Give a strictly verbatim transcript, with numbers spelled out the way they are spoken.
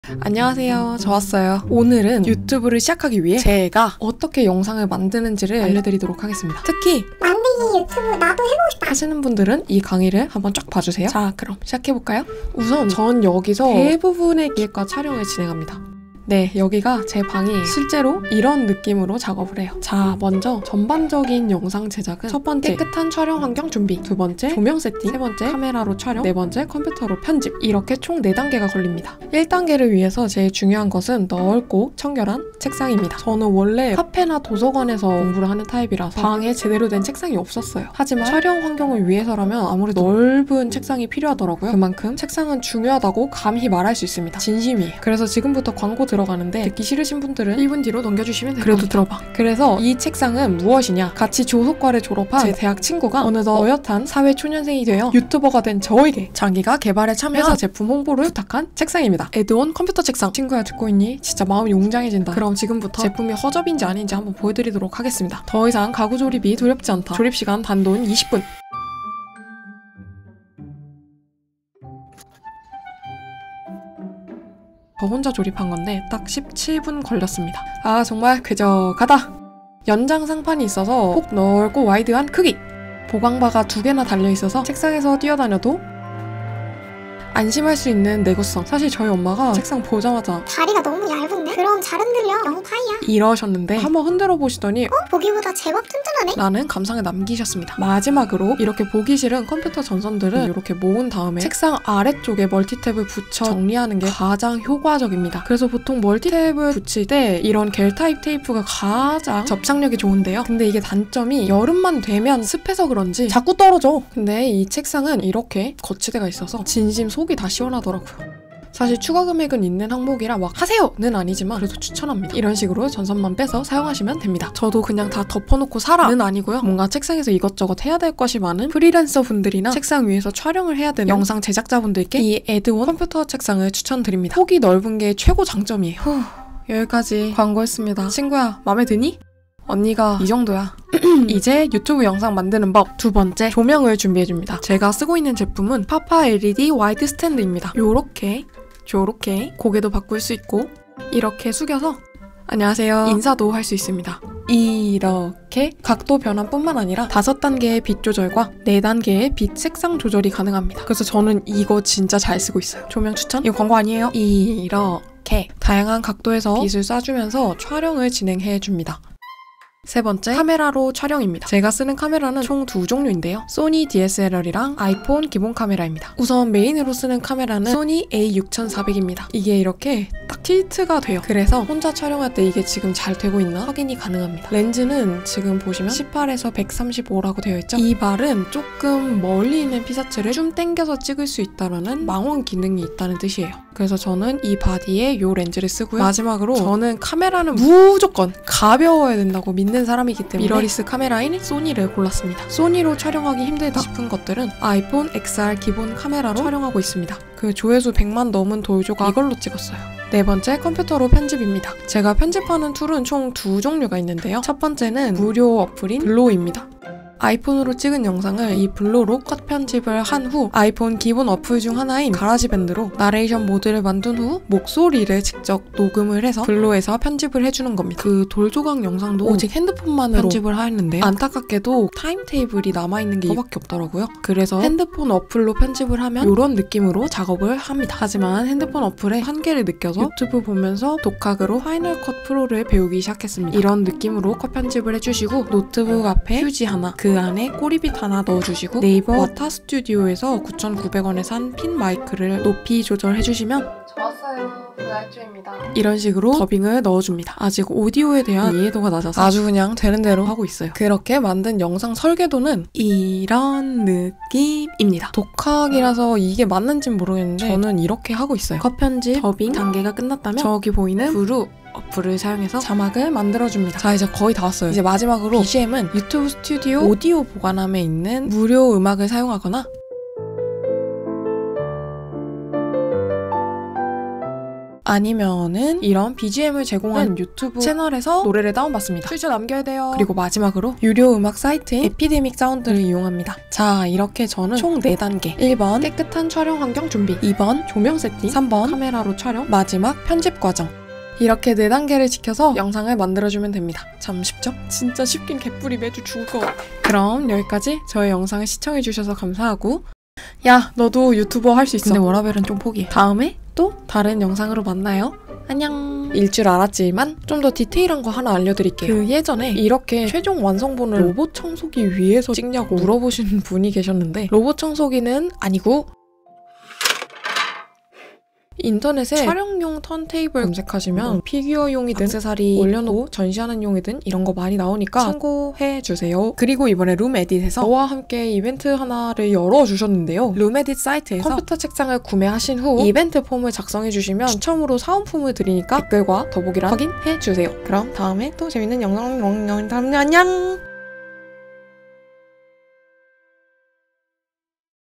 안녕하세요, 저 왔어요. 오늘은 유튜브를 시작하기 위해 제가 어떻게 영상을 만드는지를 알려드리도록 하겠습니다. 특히 만들기 유튜브 나도 해보고 싶다 하시는 분들은 이 강의를 한번 쫙 봐주세요. 자, 그럼 시작해볼까요? 우선 전 여기서 대부분의 기획과 촬영을 진행합니다. 네, 여기가 제 방이 실제로 이런 느낌으로 작업을 해요. 자, 먼저 전반적인 영상 제작은 첫 번째, 깨끗한 촬영 환경 준비, 두 번째, 조명 세팅, 세 번째, 카메라로 촬영, 네 번째, 컴퓨터로 편집, 이렇게 총 네 단계가 걸립니다. 일 단계를 위해서 제일 중요한 것은 넓고 청결한 책상입니다. 저는 원래 카페나 도서관에서 공부를 하는 타입이라서 방에 제대로 된 책상이 없었어요. 하지만 촬영 환경을 위해서라면 아무래도 넓은 책상이 필요하더라고요. 그만큼 책상은 중요하다고 감히 말할 수 있습니다. 진심이에요. 그래서 지금부터 광고 들어가는데 듣기 싫으신 분들은 일 분 뒤로 넘겨주시면 돼요. 그래도 들어봐. 그래서 이 책상은 무엇이냐? 같이 조속과를 졸업한 제 대학 친구가 어느덧 어엿한 사회초년생이 되어 유튜버가 된 저에게 자기가 개발에 참여해서 제품 홍보를 부탁한 책상입니다. 에드원 컴퓨터 책상. 친구야, 듣고 있니? 진짜 마음이 웅장해진다. 그럼 지금부터 제품이 허접인지 아닌지 한번 보여드리도록 하겠습니다. 더 이상 가구 조립이 두렵지 않다. 조립시간 단돈 이십 분. 저 혼자 조립한 건데 딱 십칠 분 걸렸습니다. 아, 정말 쾌적하다. 연장 상판이 있어서 폭 넓고 와이드한 크기, 보강바가 두 개나 달려있어서 책상에서 뛰어다녀도 안심할 수 있는 내구성. 사실 저희 엄마가 책상 보자마자 다리가 너무 얇은데? 그럼 잘 흔들려 영어 파이야 이러셨는데 한번 흔들어 보시더니 어? 보기보다 제법 튼튼하네? 라는 감상을 남기셨습니다. 마지막으로 이렇게 보기 싫은 컴퓨터 전선들은 이렇게 모은 다음에 책상 아래쪽에 멀티탭을 붙여 정리하는 게 가장 효과적입니다. 그래서 보통 멀티탭을 붙일 때 이런 겔 타입 테이프가 가장 접착력이 좋은데요. 근데 이게 단점이 여름만 되면 습해서 그런지 자꾸 떨어져. 근데 이 책상은 이렇게 거치대가 있어서 진심 속이 다 시원하더라고요. 사실 추가 금액은 있는 항목이라 막 하세요는 아니지만 그래도 추천합니다. 이런 식으로 전선만 빼서 사용하시면 됩니다. 저도 그냥 다 덮어놓고 살아는 아니고요. 뭔가 책상에서 이것저것 해야 될 것이 많은 프리랜서 분들이나 책상 위에서 촬영을 해야 되는 영상 제작자분들께 이 에드원 컴퓨터 책상을 추천드립니다. 폭이 넓은 게 최고 장점이에요. 후, 여기까지 광고했습니다. 친구야, 마음에 드니? 언니가 이 정도야. 이제 유튜브 영상 만드는 법. 두 번째, 조명을 준비해줍니다. 제가 쓰고 있는 제품은 파파 엘이디 와이드 스탠드입니다. 요렇게 요렇게 고개도 바꿀 수 있고 이렇게 숙여서 안녕하세요 인사도 할 수 있습니다. 이렇게 각도 변환뿐만 아니라 다섯 단계의 빛 조절과 네 단계의 빛 색상 조절이 가능합니다. 그래서 저는 이거 진짜 잘 쓰고 있어요. 조명 추천? 이거 광고 아니에요? 이렇게 다양한 각도에서 빛을 쏴주면서 촬영을 진행해줍니다. 세 번째, 카메라로 촬영입니다. 제가 쓰는 카메라는 총 두 종류인데요. 소니 디에스엘알이랑 아이폰 기본 카메라입니다. 우선 메인으로 쓰는 카메라는 소니 에이 육천사백입니다. 이게 이렇게 딱 틸트가 돼요. 그래서 혼자 촬영할 때 이게 지금 잘 되고 있나 확인이 가능합니다. 렌즈는 지금 보시면 십팔에서 백삼십오라고 되어 있죠? 이 발은 조금 멀리 있는 피사체를 좀 당겨서 찍을 수 있다는 망원 기능이 있다는 뜻이에요. 그래서 저는 이 바디에 이 렌즈를 쓰고요. 마지막으로 저는 카메라는 무조건 가벼워야 된다고 믿는 사람이기 때문에 미러리스 카메라인 소니를 골랐습니다. 소니로 촬영하기 힘들다 싶은 것들은 아이폰 엑스알 기본 카메라로 촬영하고 있습니다. 그 조회수 백만 넘은 돌조가 이걸로 찍었어요. 네 번째, 컴퓨터로 편집입니다. 제가 편집하는 툴은 총 두 종류가 있는데요. 첫 번째는 무료 어플인 블로우입니다. 아이폰으로 찍은 영상을 이 블로로 컷 편집을 한 후 아이폰 기본 어플 중 하나인 가라지밴드로 나레이션 모드를 만든 후 목소리를 직접 녹음을 해서 블로에서 편집을 해주는 겁니다. 그 돌조각 영상도 오직 핸드폰만으로 편집을 하였는데요. 안타깝게도 타임테이블이 남아있는 게 이거밖에 없더라고요. 그래서 핸드폰 어플로 편집을 하면 이런 느낌으로 작업을 합니다. 하지만 핸드폰 어플의 한계를 느껴서 유튜브 보면서 독학으로 파이널 컷 프로를 배우기 시작했습니다. 이런 느낌으로 컷 편집을 해주시고 노트북 앞에 휴지 하나, 그 안에 꼬리빗 하나 넣어주시고 네이버 와타 스튜디오에서 구천구백 원에 산 핀 마이크를 높이 조절해주시면 좋았어요, 부달주입니다. 이런 식으로 더빙을 넣어줍니다. 아직 오디오에 대한 이해도가 낮아서 아주 그냥 되는 대로 하고 있어요. 그렇게 만든 영상 설계도는 이런 느낌입니다. 독학이라서 이게 맞는지는 모르겠는데 저는 이렇게 하고 있어요. 컷 편집, 더빙 단계가 끝났다면 저기 보이는 브루 어플을 사용해서 자막을 만들어줍니다. 자, 이제 거의 다 왔어요. 이제 마지막으로 비지엠은 유튜브 스튜디오 오디오 보관함에 있는 무료 음악을 사용하거나 아니면은 이런 비지엠을 제공하는 유튜브 채널에서 노래를 다운받습니다. 출처 남겨야 돼요. 그리고 마지막으로 유료 음악 사이트인 에피데믹 사운드를 이용합니다. 자, 이렇게 저는 총 네 단계. 일 번 깨끗한 촬영 환경 준비, 이 번 조명 세팅, 삼 번 카메라로 촬영, 마지막 편집 과정. 이렇게 네 단계를 지켜서 영상을 만들어주면 됩니다. 참 쉽죠? 진짜 쉽긴 개뿔이 매주 죽을 것 같아. 그럼 여기까지 저의 영상을 시청해주셔서 감사하고, 야, 너도 유튜버 할 수 있어. 근데 워라벨은 좀 포기해. 다음에 또 다른 영상으로 만나요. 안녕. 일 줄 알았지만 좀 더 디테일한 거 하나 알려드릴게요. 그 예전에 이렇게 최종 완성본을 로봇 청소기 위에서 찍냐고 물어보시는 분이 계셨는데, 로봇 청소기는 아니고 인터넷에 촬영용 턴테이블 검색하시면 음. 피규어용이든 액세서리 올려놓고 전시하는 용이든 이런 거 많이 나오니까 참고해주세요. 그리고 이번에 룸에딧에서 저와 함께 이벤트 하나를 열어주셨는데요. 룸에딧 사이트에서 컴퓨터 책상을 구매하신 후 이벤트 폼을 작성해주시면 추첨으로 사은품을 드리니까 댓글과 더보기란 확인해주세요. 그럼 다음에 또 재밌는 영상 안녕.